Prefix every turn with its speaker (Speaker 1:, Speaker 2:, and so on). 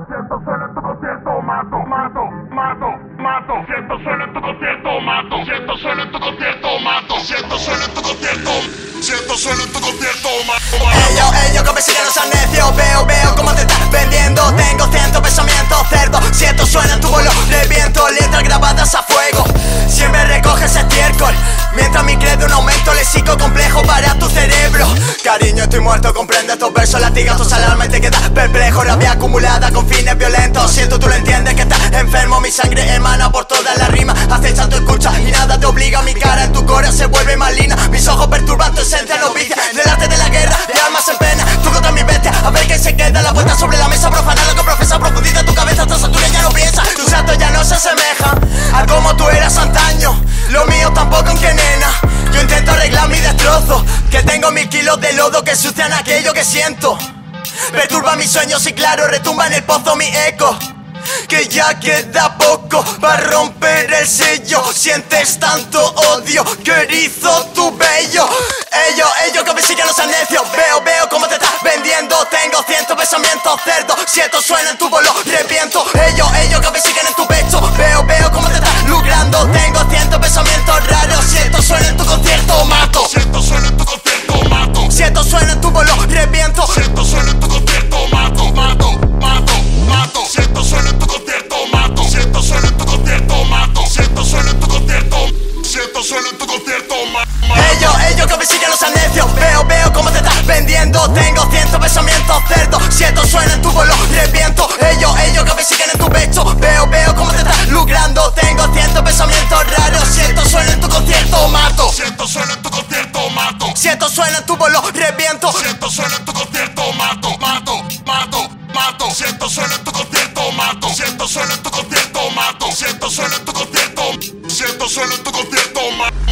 Speaker 1: siento suena en tu concierto, mato, mato, mato, mato. Siento suena en tu concierto, mato. Siento suena en tu concierto, mato. Siento suena en tu concierto. Siento suena en tu concierto, mato, mato.
Speaker 2: Ellos que me siguen no sean necios. Veo cómo te estás vendiendo. Tengo cientos pensamientos cerdos. Siento suena en tu bolo, reviento. Letras grabadas a fuego. Siempre recoges estiércol. Mientras mi credo un aumento léxico complejo para tu cerebro. Cariño, estoy muerto, comprende estos versos latigazos al alma y te quedas perplejo. Rabia acumulada con fines violentos. Siento, tú lo entiendes que estás enfermo. Mi sangre emana por todas las rimas. Acechan tu escucha y nada te obliga. Mi cara en tu cora se vuelve malina. Mis ojos perturban tu esencia novicia. Del arte de la guerra, de almas en pena. Tú contra mi bestia, a ver qué se queda. La vuelta sobre la mesa, profana lo que profesa. Profundiza tu cabeza, hasta satura ya no piensa. Tus actos ya no se asemejan a como tú eras antaño. Lo mío tampoco, en que nena. Yo intento arreglar mi destrozo. Que tengo 1000 kilos de lodo que sucian aquello que siento. Perturba mis sueños y claro, retumba en el pozo mi eco. Que ya queda poco para romper el sello. Sientes tanto odio que erizo tu vello. Ellos que me siguen no sean necios. Veo cómo te estás vendiendo. Tengo cientos pensamientos cerdos. Siento suena en tu bolo, reviento. Ellos que me siguen en tu pecho. Veo cómo te estás lucrando. Tengo cientos pensamientos raros. Siento suena en tu concierto, mato.
Speaker 1: Siento suena en tu concierto, mato.
Speaker 2: Siento suena en tu bolo, reviento.
Speaker 1: Siento suena en tu concierto, mato, mato, mato, mato. Siento suena en tu concierto, mato. Siento suena en tu concierto, mato. Siento suena en tu concierto. Siento suena en tu concierto, mato.
Speaker 2: Ellos que me siguen no sean necios. Veo cómo te estás vendiendo. Tengo cientos pensamientos cerdos. Siento suena en tu bolo, reviento. Ellos que me siguen en tu pecho. Veo cómo te estás lucrando. Tengo cientos pensamientos raros. Siento suena en tu concierto, mato.
Speaker 1: Siento suena en tu concierto, mato.
Speaker 2: Siento suena en tu bolo, reviento.
Speaker 1: Siento suena en tu concierto, mato, mato, mato, mato. Siento suena en tu concierto, mato. Siento suena en tu concierto, mato. Siento suena en tu concierto. Siento suena en tu concierto, mato.